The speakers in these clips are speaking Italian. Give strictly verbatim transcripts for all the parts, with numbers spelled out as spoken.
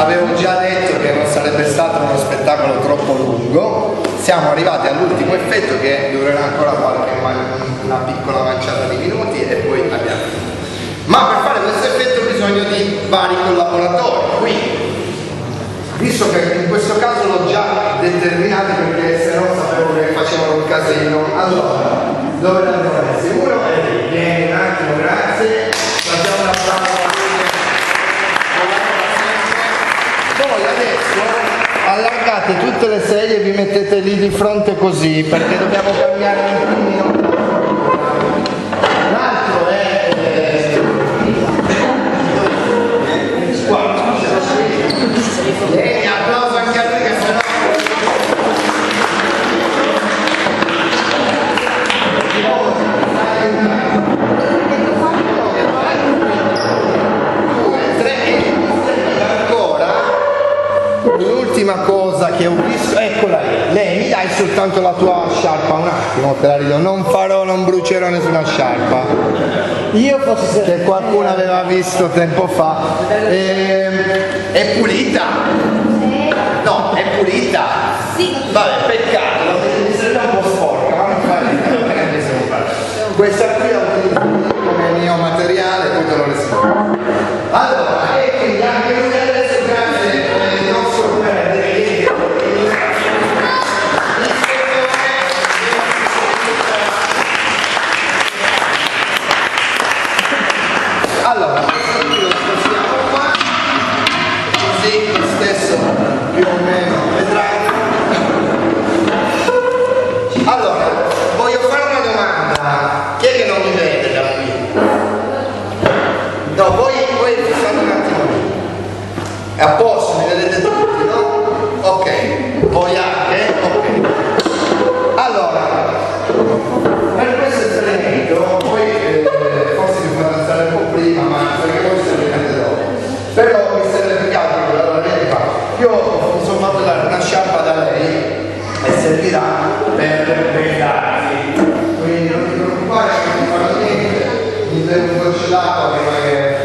avevo già detto che non sarebbe stato uno spettacolo troppo lungo. Siamo arrivati all'ultimo effetto che durerà ancora qualche una piccola manciata di minuti e poi abbiamo finito. Ma per fare questo effetto ho bisogno di vari collaboratori, quindi visto che in questo caso l'ho già determinato perché se no sapevo che facevano un casino, allora dove l'abbiamo messo? Uno e lì, vieni un attimo, grazie, facciamo un applauso a lui. Poi adesso allargate tutte le sedie e vi mettete lì di fronte così perché dobbiamo cambiare un attimino. L'altro è eh, qua. E applauso anche a lui che se no un'ultima cosa che ho visto, eccola lì, lei mi dai soltanto la tua sciarpa un attimo, te la ridò, non farò, non brucerò nessuna sciarpa. Io forse che qualcuno aveva visto tempo fa. E, è pulita? No, è pulita? Sì. Vabbè, peccato, mi sembra un po' sporca, ma non fa niente. Questa qui la utilizzo come mio materiale, poi te lo restituisco. Allora, e quindi anche lui adesso grazie. Allora, questo qui lo spostiamo qua, così lo stesso più o meno vedrai. Allora, voglio fare una domanda. Chi è che non mi vede da qui? No, voi, voi fate un attimo lì. È a posto, mi vedete tutti, no? Ok, voi anche? Ok. Allora, per questo esperimento, voi eh, forse vi fate alzare un po' prima, ma perché voi se ne vedete dopo. Però mi serve più che altro per la verità. Io mi sono fatto dare una sciarpa da lei e servirà per vendarsi. Quindi non ti preoccupare che non ti farò niente, mi devo un goccio d'acqua prima che.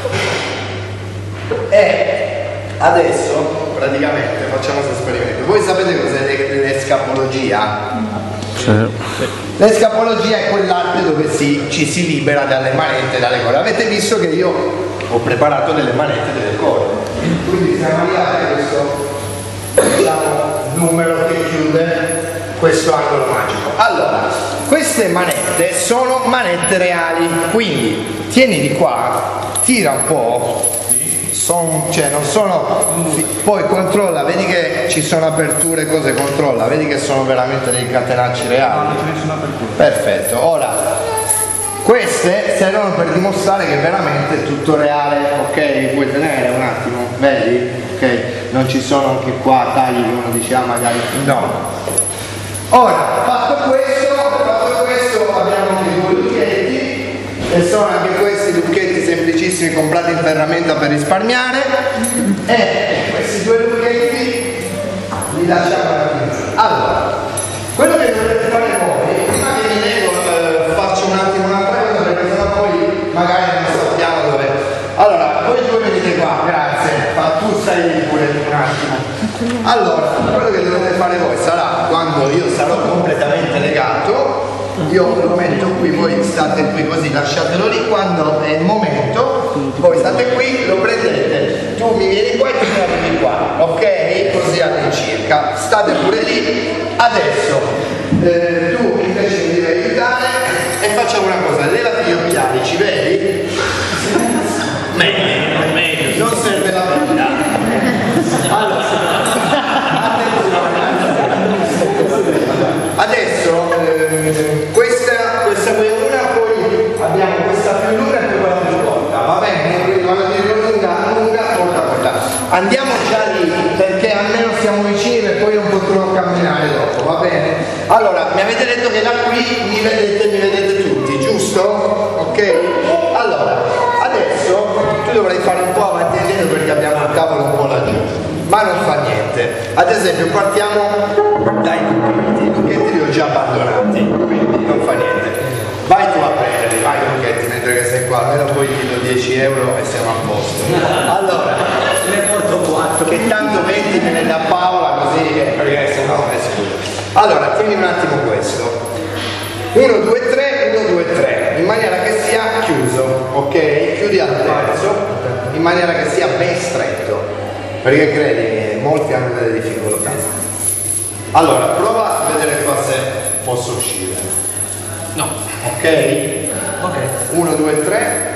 E adesso praticamente facciamo questo esperimento. Voi sapete cos'è l'escapologia? Sì. L'escapologia è quell'arte dove si, ci si libera dalle manette, dalle corde. Avete visto che io ho preparato delle manette e delle corde. Quindi siamo arrivati a questo, diciamo, numero che chiude questo angolo magico. Allora, queste manette sono manette reali, quindi tieni di qua, tira un po'. Son, cioè non sono, poi controlla, vedi che ci sono aperture e cose, controlla, vedi che sono veramente dei catenacci reali. Perfetto. Ora queste servono per dimostrare che veramente è tutto reale. Ok, puoi tenere un attimo, vedi? Ok, non ci sono anche qua tagli che uno dice ah magari no. Ora fatto questo, fatto questo abbiamo anche due lucchetti e sono anche questi lucchetti semplicissimi comprati in ferramenta per risparmiare e questi due lucchetti li lasciamo alla fine. Allora, quello che dovete fare voi, prima che vi leggo eh, faccio un attimo un'altra cosa perché sennò poi magari non sappiamo dove. Allora, voi due venite qua, grazie, ma tu stai lì pure un attimo. Allora, quello che dovete fare voi sarà quando io sarò completamente legato. Io lo metto qui, voi state qui così, lasciatelo lì, quando è il momento, voi state qui, lo prendete, tu mi vieni qua e tu mi arrivi qua, ok? Così all'incirca, state pure lì, adesso eh, tu invece mi devi aiutare e facciamo una cosa, levati gli occhiali, ci vedi? Meglio, meglio, non serve la verità. Allora, adesso eh, questa, questa qui è una, poi abbiamo questa più lunga e poi quella più corta, va bene? Quindi quando dico lunga, lunga, corta, corta. Andiamo già lì perché almeno siamo vicini e poi non potrò camminare dopo, va bene? Allora, mi avete detto che da qui mi vedete, mi vedete tutti, giusto? Ok? Allora, adesso tu dovrai fare un po' avanti e indietro perché abbiamo il tavolo un po' laggiù, ma non fa niente. Ad esempio partiamo dai lucchetti, i lucchetti li ho già abbandonati, quindi non fa niente. Vai tu a prenderli, vai lucchetti mentre che sei qua, almeno poi ti do dieci euro e siamo a posto. Allora, ne porto qua. che tanto venti viene da Paola così, perché se no è sicuro. Allora, tieni un attimo questo. uno, due, tre, uno, due, tre, in maniera che sia chiuso, ok? Chiudi al terzo, in maniera che sia ben stretto, perché credimi, molti hanno delle difficoltà. Allora, prova a vedere qua se posso uscire. No. Ok? Ok. uno, due, tre.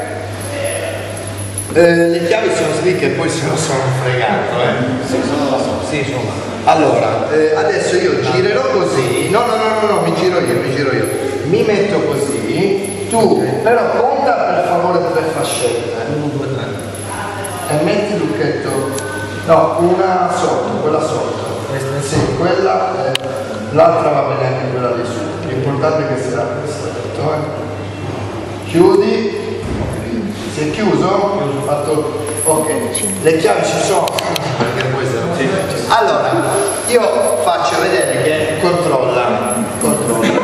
Eh, le chiavi sono slicche e poi se no sono fregato, eh? Sì, sono la so. Sì, sono là. Allora, eh, adesso io girerò così, no no no no no, mi giro io, mi giro io, mi metto così, tu però conta per favore tre fascette, uno, due, tre. e metti il lucchetto, no, una sotto, quella sotto, questa, sì, quella, eh, l'altra va bene anche quella di su, l'importante è che sia stretto, eh. Chiudi, si è chiuso? Ho fatto, ok, le chiavi ci sono, perché poi se no, sì. Allora, io faccio vedere che controlla, controlla.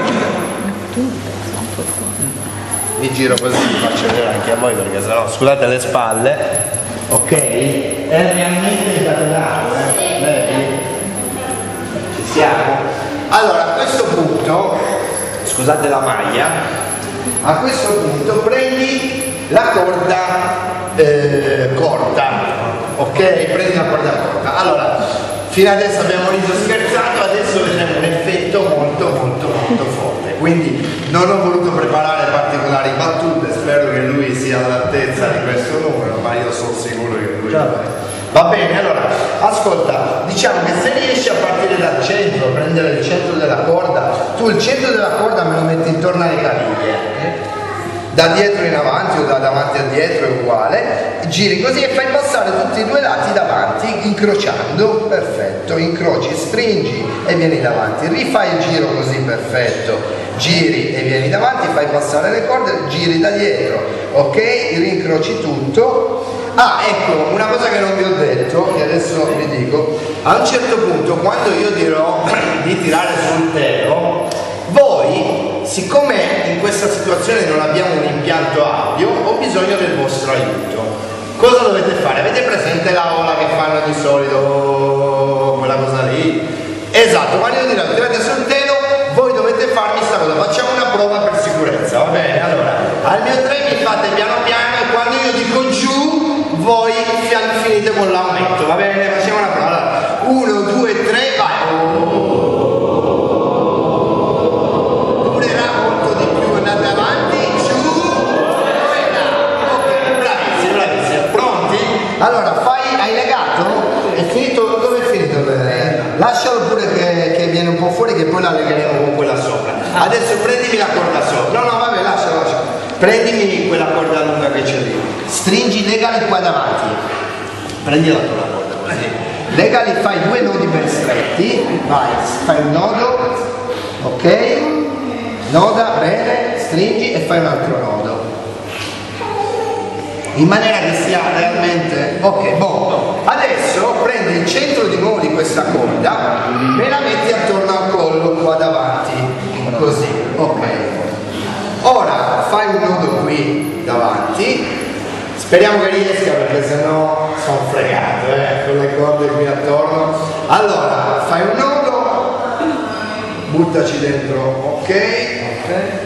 Mi giro così, faccio vedere anche a voi perché sennò, scusate le spalle, ok? È realmente incatenato, eh? Vedi? Ci siamo? Allora, a questo punto, scusate la maglia, a questo punto prendi la corda eh, corta, ok? Prendi la corda corta. Allora, fino adesso abbiamo riso scherzato, adesso vedremo un effetto molto molto molto forte, quindi non ho voluto preparare particolari battute, spero che lui sia all'altezza di questo numero, ma io sono sicuro che lui va bene. Allora, ascolta, diciamo che se riesci a partire dal centro, prendere il centro della corda, tu il centro della corda me lo metti intorno alle caviglie, da dietro in avanti o da davanti a dietro è uguale, giri così e fai passare tutti e due lati davanti, incrociando, perfetto, incroci, stringi e vieni davanti, rifai il giro così, perfetto, giri e vieni davanti, fai passare le corde, giri da dietro, ok, rincroci tutto. Ah, ecco, una cosa che non vi ho detto, che adesso vi dico, a un certo punto quando io dirò di tirare sul telo, voi, siccome in questa situazione non abbiamo un impianto audio, ho bisogno del vostro aiuto. Cosa dovete fare? Avete presente la ola che fanno di solito, quella cosa lì? Esatto, quando io dirò tirate sul telo, voi dovete farmi sta cosa, facciamo una prova per sicurezza, va bene? Allora, al mio tre mi fate piano piano e quando io dico giù, voi finite con l'aumento, va bene? Facciamo una prova. Allora, uno, due, tre, vai! Allora, fai, hai legato? È finito? Dove è finito? Lascialo pure che, che viene un po' fuori che poi la legheremo con quella sopra. Adesso prendimi la corda sopra. No, no, vabbè, lascialo, lascialo. Prendimi quella corda lunga che c'è lì. Stringi, legali qua davanti. Prendi la tua corda così. Legali, fai due nodi ben stretti. Vai, fai un nodo. Ok? Noda, bene, stringi e fai un altro nodo. In maniera che sia realmente ok. Boh, adesso prendi il centro di nuovo di questa corda e la metti attorno al collo qua davanti, così, ok. Ora fai un nodo qui davanti, speriamo che riesca perché sennò sono fregato, eh, con le corde qui attorno. Allora fai un nodo, buttaci dentro, ok, ok.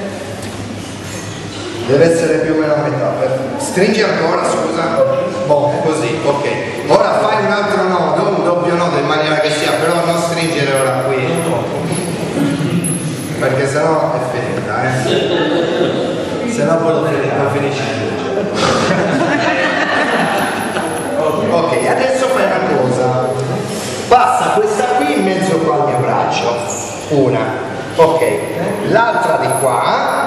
Deve essere più o meno a metà. Stringi ancora, scusa. Boh, così, ok. Ora fai un altro nodo, un doppio nodo in maniera che sia, però non stringere ora qui. Perché sennò è finita, eh. Sennò poi lo finisci. Ok, adesso fai una cosa. Passa questa qui in mezzo qua al mio braccio. Una. Ok. L'altra di qua.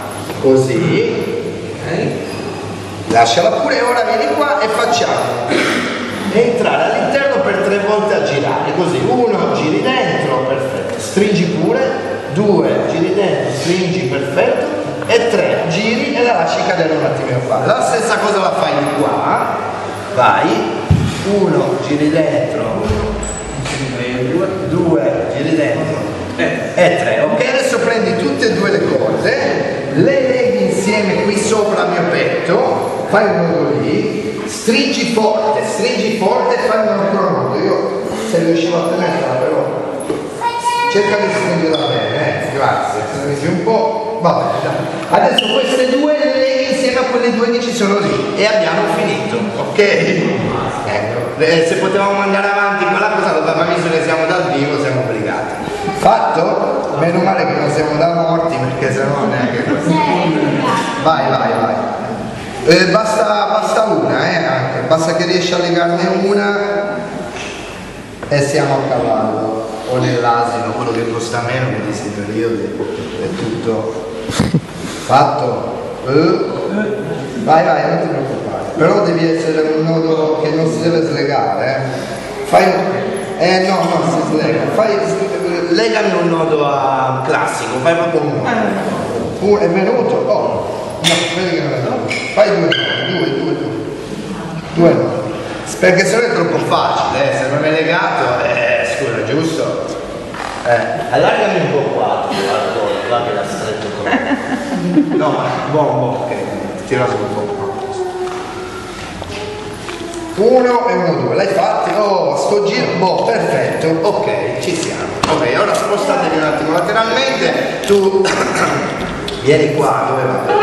Così, okay. Lasciala pure, ora vieni qua e facciamo entrare all'interno per tre volte a girare, così, uno, giri dentro, perfetto, stringi pure, due, giri dentro, stringi, perfetto, e tre, giri e la lasci cadere un attimino qua. La stessa cosa la fai di qua, vai, uno, giri dentro, due, due giri dentro, e tre, ok? Adesso prendi tutte e due le corde, le leghi insieme qui sopra il mio petto, fai un nodo lì, stringi forte, stringi forte e fai un altro nodo. Io se riuscivo a tenerla però cerca di stringerla bene, eh? Grazie, se mi un po'. Va bene, dai. Adesso queste due le leghi insieme a quelle due che ci sono lì e abbiamo finito, ok? Ecco, eh, se potevamo andare avanti con la cosa, ma visto che siamo dal vivo siamo obbligati. Fatto? Meno male che non siamo da morti perché sennò neanche così. Vai, vai, vai. Eh, basta, basta una, eh, anche. Basta che riesci a legarne una e siamo a cavallo. O nell'asino, quello che costa meno in questi periodi è tutto fatto. Eh. Vai, vai, non ti preoccupare. Però devi essere un nodo che non si deve slegare, eh. Fai un... Eh no, no, si slega. Fai... Legami un nodo a classico, fai proprio un nodo. Uh, è venuto? Oh, no, vedi che non è venuto. Fai due nodi, due, due, due. Due nodi. Perché se no è troppo facile, eh. Se non è legato, eh, scusa, giusto? Eh, allargami un po' qua, al collo, va che l'ha stretto troppo. No, ma buon, buon, ok, tira su un po' qua. Uno e uno, due, l'hai fatto? Oh, sto giro, boh, perfetto, ok, ci siamo. Ok, ora spostatevi un attimo lateralmente, tu vieni qua, dove vai?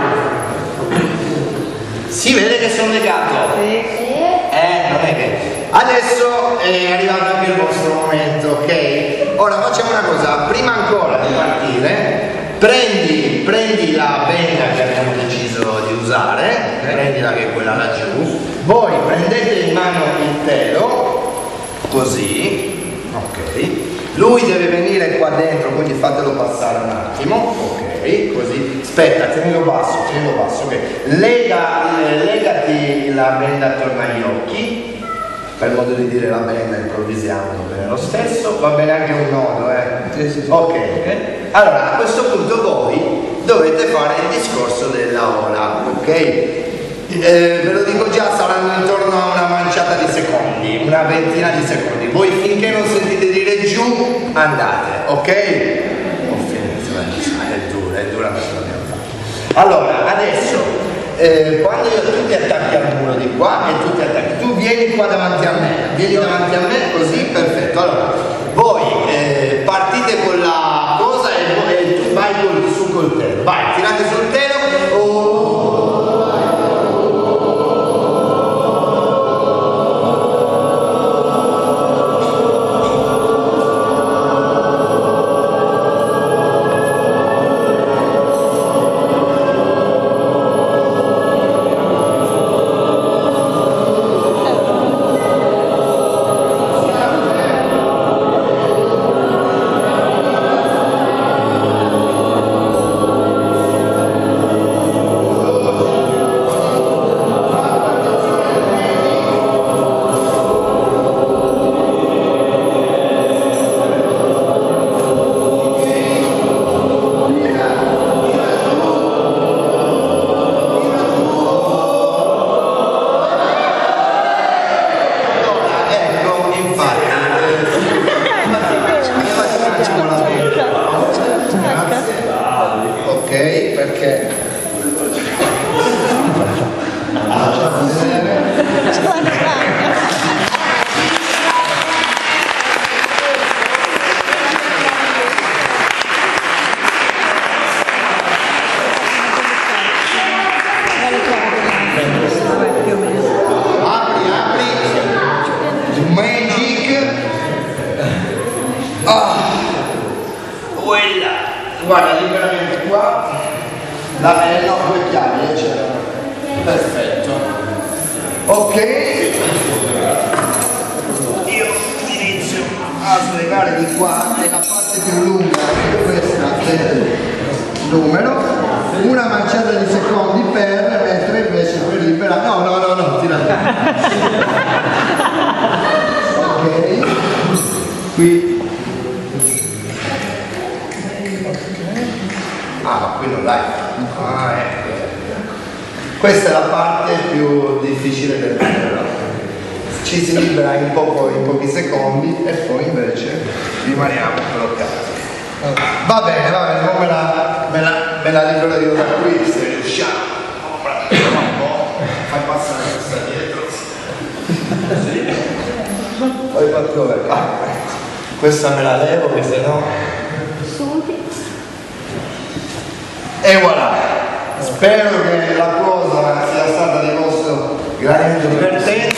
Si vede che sono legato? Sì. Eh, non è che... Adesso è arrivato anche il vostro momento, ok? Ora facciamo una cosa, prima ancora di partire, prendi, prendi la penna che abbiamo deciso di usare, okay. Prendila che è quella laggiù, voi prendete in mano il telo, così, ok? Lui deve venire qua dentro, quindi fatelo passare un attimo, ok? Così, aspetta, tenilo basso, tenilo basso, ok? Lega, legati la benda attorno agli occhi. Per modo di dire la benda, improvvisiamo bene lo stesso, va bene anche un nodo, eh? Sì, sì, sì. Ok, allora a questo punto voi dovete fare il discorso della ola, ok? Eh, ve lo dico già, saranno intorno a una manciata di secondi, una ventina di secondi. Voi finché non sentite dire giù, andate, ok? Ho finito, è dura, è dura questo che abbiamo fatto. Allora, adesso... Eh, quando io, tu ti attacchi al muro di qua e tu ti attacchi, tu vieni qua davanti a me, vieni davanti a me così, perfetto. Allora, voi eh, partite con la cosa e, e tu vai col, su col telo, vai, tirate sul telo. Oh. Guarda, liberamente qua, la eh, no, due chiavi, eh, c'erano. Perfetto. Ok. Io inizio a slegare di qua, è la parte più lunga, questa del numero, una manciata di secondi per, mentre invece per liberare. No, no, no, no, tirate. Ok. Qui. Ah, ma qui non l'hai. Ah, ecco. Questa è la parte più difficile del libro. Ci si libera in, poco, in pochi secondi e poi invece rimaniamo bloccati. Va bene, va bene, me la, me la, me la libero io da qui se riusciamo. dove? Ah, questa me la levo che se no. E voilà! Spero che la cosa sia stata di vostro gradimento divertente.